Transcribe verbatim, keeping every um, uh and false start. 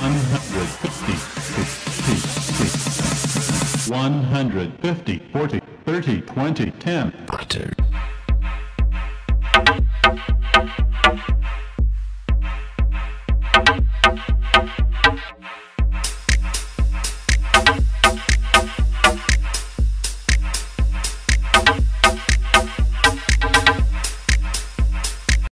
one hundred fifty, forty, thirty, twenty, ten. Butter.